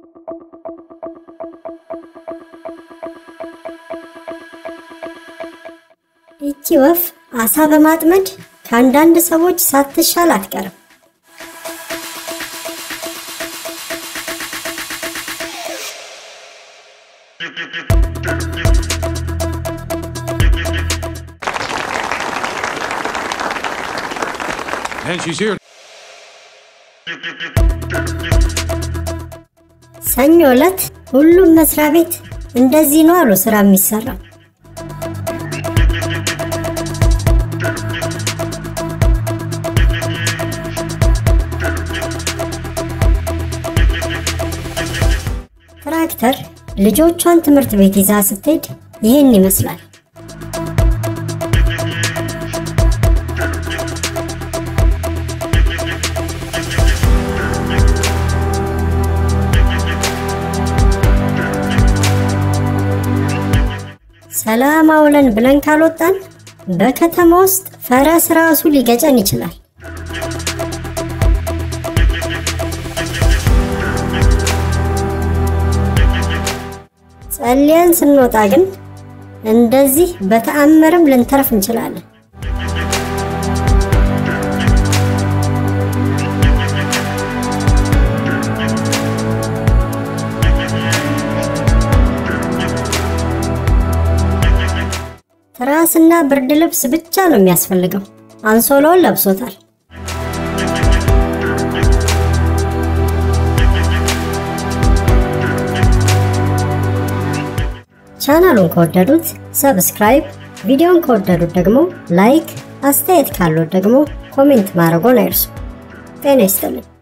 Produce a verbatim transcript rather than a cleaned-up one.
እቺ ወፍ አሳ በማጥመድ ከአንዳንድ ሰዎች ሳትሻል አትቀርም። And she's here. ሰኞ ዕለት ሁሉም መስሪያ ቤት እንደዚህ ነው አሉ ስራ የሚሰራው። ትራክተር ልጆቿን ትምህርት ቤት ይዛ ስትሄድ ይሄን ይመስላል። ሰላም አውለን ብለን ካልወጣን በከተማ ውስጥ ፈረስ ራሱ ሊገጨን ይችላል። ጸልየን ስንወጣ ግን እንደዚህ በተአምርም ልንተርፍ እንችላለን። ትራስና ብርድ ልብስ ብቻ ነው የሚያስፈልገው። አንሶላውን ለብሶታል። ቻናሉን ከወደዱት ሰብስክራይብ፣ ቪዲዮን ከወደዱት ደግሞ ላይክ፣ አስተያየት ካለው ደግሞ ኮሜንት ማድረግዎን አይርሱ። ጤና ይስጥልኝ።